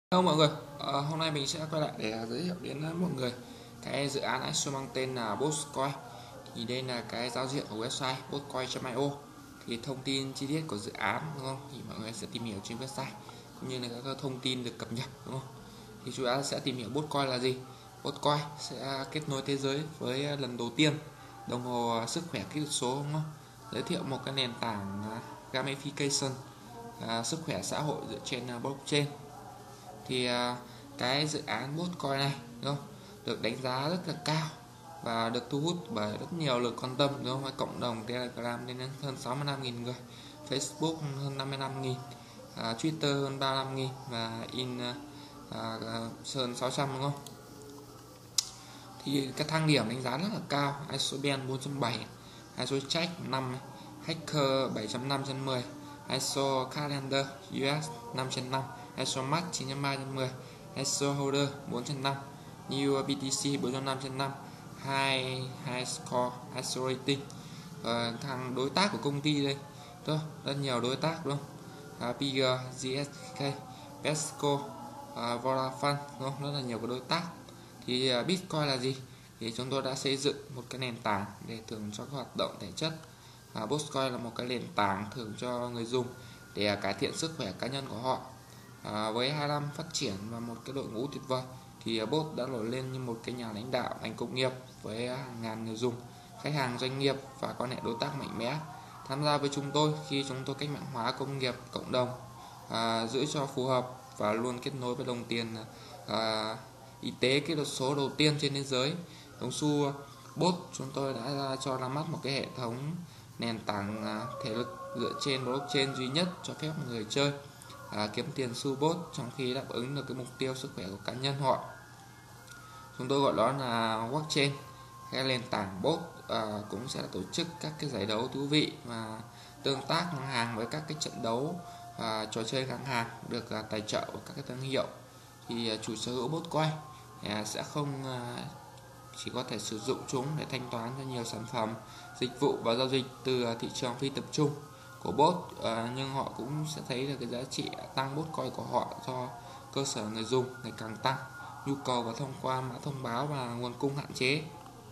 Hello mọi người, hôm nay mình sẽ quay lại để giới thiệu đến mọi người cái dự án ICO mang tên là Bosscoin. Thì đây là cái giao diện của website bosscoin.io. Thì thông tin chi tiết của dự án đúng không? Thì mọi người sẽ tìm hiểu trên website cũng như là các thông tin được cập nhật đúng không? Thì chúng ta sẽ tìm hiểu Bosscoin là gì. Bosscoin sẽ kết nối thế giới với lần đầu tiên đồng hồ sức khỏe kỹ thuật số đúng không? Giới thiệu một cái nền tảng gamification sức khỏe xã hội dựa trên blockchain. Thì cái dự án Bosscoin này đúng không, được đánh giá rất là cao và được thu hút bởi rất nhiều lượt quan tâm đúng không? Cộng đồng Telegram lên đến hơn 65.000 người, Facebook hơn 55.000, Twitter hơn 35.000 và hơn 600 đúng không? Thì cái thang điểm đánh giá rất là cao: ISO-BEN 4.7, ISO Check 5, Hacker 7.5/10, ISO Calendar US 5/5, ISO Max 9.3/10, ISO Holder 4/5, New BTC 4.5/5, High Score, ISO Rating. Thằng đối tác của công ty đây, rất nhiều đối tác đúng không? PG, GSK, Pesco, Vodafone đúng không? Rất là nhiều cái đối tác. Thì Bitcoin là gì? Thì chúng tôi đã xây dựng một cái nền tảng để thưởng cho các hoạt động thể chất. Bosscoin là một cái nền tảng thưởng cho người dùng để cải thiện sức khỏe cá nhân của họ. Với 2 năm phát triển và một cái đội ngũ tuyệt vời thì Boss đã nổi lên như một cái nhà lãnh đạo ngành công nghiệp với hàng ngàn người dùng, khách hàng, doanh nghiệp và quan hệ đối tác mạnh mẽ tham gia với chúng tôi khi chúng tôi cách mạng hóa công nghiệp cộng đồng, giữ cho phù hợp và luôn kết nối với đồng tiền y tế kỹ thuật số đầu tiên trên thế giới, đồng xu. Boss chúng tôi đã cho ra mắt một cái hệ thống nền tảng thể lực dựa trên blockchain duy nhất cho phép người chơi kiếm tiền xu Boss trong khi đáp ứng được cái mục tiêu sức khỏe của cá nhân họ. Chúng tôi gọi đó là blockchain. Cái nền tảng Boss cũng sẽ tổ chức các cái giải đấu thú vị và tương tác ngang hàng với các cái trận đấu trò chơi ngang hàng được tài trợ của các cái thương hiệu. Thì chủ sở hữu Bosscoin sẽ không chỉ có thể sử dụng chúng để thanh toán cho nhiều sản phẩm, dịch vụ và giao dịch từ thị trường phi tập trung của Boss, nhưng họ cũng sẽ thấy được cái giá trị tăng Bosscoin của họ do cơ sở người dùng ngày càng tăng, nhu cầu và thông qua mã thông báo và nguồn cung hạn chế.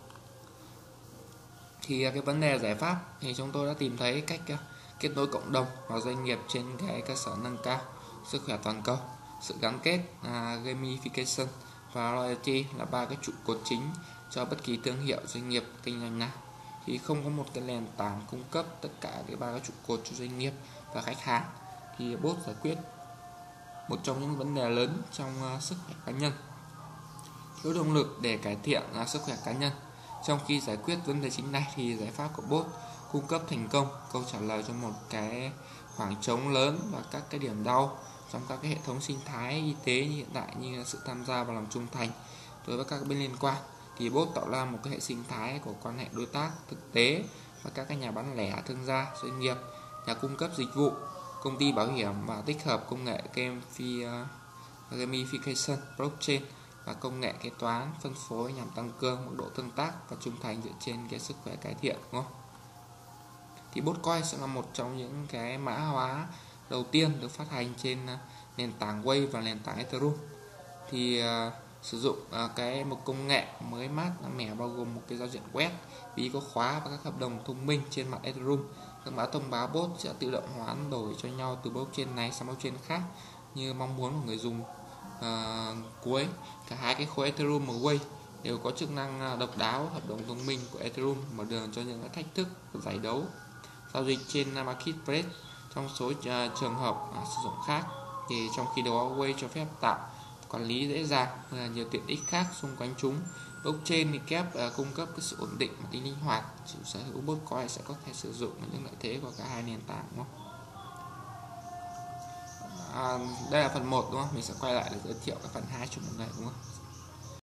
Thì cái vấn đề giải pháp thì chúng tôi đã tìm thấy cách kết nối cộng đồng và doanh nghiệp trên cái cơ sở nâng cao sức khỏe toàn cầu. Sự gắn kết, gamification và loyalty là ba cái trụ cột chính cho bất kỳ thương hiệu, doanh nghiệp kinh doanh nào. Thì không có một cái nền tảng cung cấp tất cả cái ba cái trụ cột cho doanh nghiệp và khách hàng. Thì Boss giải quyết một trong những vấn đề lớn trong sức khỏe cá nhân: thiếu động lực để cải thiện sức khỏe cá nhân. Trong khi giải quyết vấn đề chính này thì giải pháp của Boss cung cấp thành công câu trả lời cho một cái khoảng trống lớn và các cái điểm đau trong các cái hệ thống sinh thái y tế như hiện tại, như là sự tham gia và lòng trung thành đối với các bên liên quan. Thì Boss tạo ra một cái hệ sinh thái của quan hệ đối tác thực tế và các cái nhà bán lẻ, thương gia, doanh nghiệp, nhà cung cấp dịch vụ, công ty bảo hiểm và tích hợp công nghệ gamification, blockchain và công nghệ kế toán phân phối nhằm tăng cường mức độ tương tác và trung thành dựa trên cái sức khỏe cải thiện đúng không? Thì Bosscoin sẽ là một trong những cái mã hóa đầu tiên được phát hành trên nền tảng Wave và nền tảng Ethereum. Thì sử dụng một công nghệ mới mát mẻ bao gồm một cái giao diện web, ví có khóa và các hợp đồng thông minh trên mặt Ethereum. Các mã thông báo Boss sẽ tự động hoán đổi cho nhau từ blockchain này sang blockchain khác như mong muốn của người dùng cuối. Cả hai cái khối Ethereum và Wave đều có chức năng độc đáo. Hợp đồng thông minh của Ethereum mở đường cho những thách thức của giải đấu giao dịch trên marketplace trong số trường hợp sử dụng khác. Thì trong khi đó Wave cho phép tạo quản lý dễ dàng và nhiều tiện ích khác xung quanh chúng. Blockchain thì cung cấp cái sự ổn định và tính linh hoạt. Chủ sở hữu Bosscoin sẽ có thể sử dụng những lợi thế của cả hai nền tảng đúng không? Đây là phần 1 đúng không? Mình sẽ quay lại để giới thiệu các phần 2 cho mọi người đúng không?